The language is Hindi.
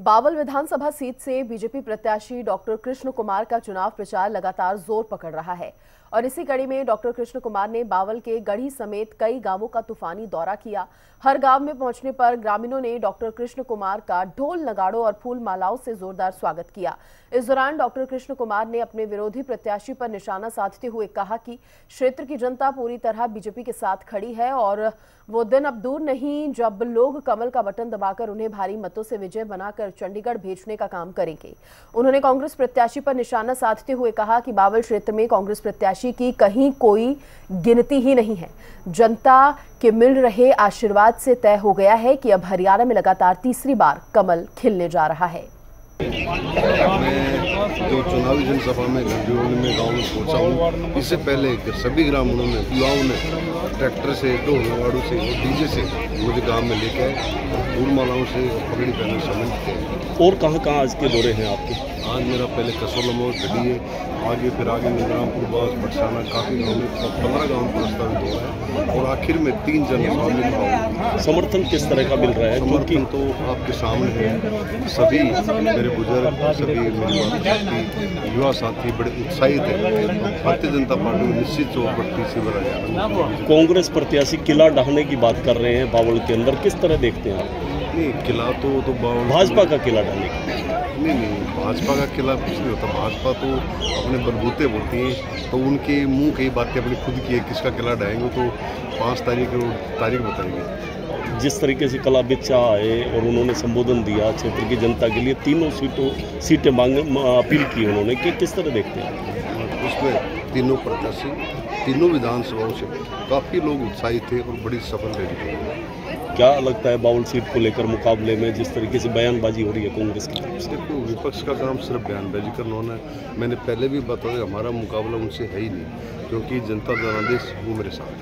बावल विधानसभा सीट से बीजेपी प्रत्याशी डॉक्टर कृष्ण कुमार का चुनाव प्रचार लगातार जोर पकड़ रहा है और इसी कड़ी में डॉक्टर कृष्ण कुमार ने बावल के गढ़ी समेत कई गांवों का तूफानी दौरा किया। हर गांव में पहुंचने पर ग्रामीणों ने डॉक्टर कृष्ण कुमार का ढोल नगाड़ों और फूल मालाओं से जोरदार स्वागत किया। इस दौरान डॉक्टर कृष्ण कुमार ने अपने विरोधी प्रत्याशी पर निशाना साधते हुए कहा कि क्षेत्र की जनता पूरी तरह बीजेपी के साथ खड़ी है और वो दिन अब दूर नहीं जब लोग कमल का बटन दबाकर उन्हें भारी मतों से विजय बनाकर चंडीगढ़ भेजने का काम करेंगे। उन्होंने कांग्रेस प्रत्याशी पर निशाना साधते हुए कहा कि बावल क्षेत्र में कांग्रेस प्रत्याशी की कहीं कोई गिनती ही नहीं है। जनता के मिल रहे आशीर्वाद से तय हो गया है कि अब हरियाणा में लगातार तीसरी बार कमल खिलने जा रहा है। मैं जो चुनावी जनसभा में गंजोली में गांव में पहुंचा हूँ, इससे पहले सभी ग्रामीणों ने युवाओं ने ट्रैक्टर से, ढोल नगाड़ों से और डीजे से मुझे गांव में लेके आए, फूल मालाओं से पगड़ी पहने शामिल किए। और कहाँ आज के दौरे हैं आपके? आज मेरा पहले कसोल मोड़ गढ़ी है, आगे निजामपुर बास बरसाना काफ़ी गाँव में 15 गाँव का प्रस्तावित हो रहा है और आखिर में 3 जनसभा। समर्थन किस तरह का मिल रहा है? समर्थन तो आपके सामने है। सभी मेरे बुजुर्ग, सभी मेरे युवा साथी बड़े उत्साहित हैं। भारतीय जनता पार्टी निश्चित तौर पर तीसरी बार आएगा। कांग्रेस प्रत्याशी किला ढाने की बात कर रहे हैं बावल के अंदर, किस तरह देखते हैं आप? नहीं, किला तो बावल भाजपा का किला ढाने नहीं, भाजपा का किला कुछ नहीं होता। भाजपा तो अपने बलबूते बोलती है, तो उनके मुंह की बातें अपनी खुद की है। किसका किला ढाएंगे तो 5 तारीख को तारीख बताएंगे। जिस तरीके से कला बिच्चा आए और उन्होंने संबोधन दिया क्षेत्र की जनता के लिए, तीनों सीटें मांगे अपील की उन्होंने, कि किस तरह देखते हैं? उसमें तीनों प्रत्याशी तीनों विधानसभाओं से काफ़ी लोग उत्साहित थे और बड़ी सफल रही। क्या लगता है बावल सीट को लेकर मुकाबले में जिस तरीके से बयानबाजी हो रही है कांग्रेस की तरफ से? देखो, विपक्ष का काम सिर्फ बयानबाजी करना होना है। मैंने पहले भी बताया, हमारा मुकाबला उनसे है ही नहीं, क्योंकि जनता जनादेश वो मेरे साथ है।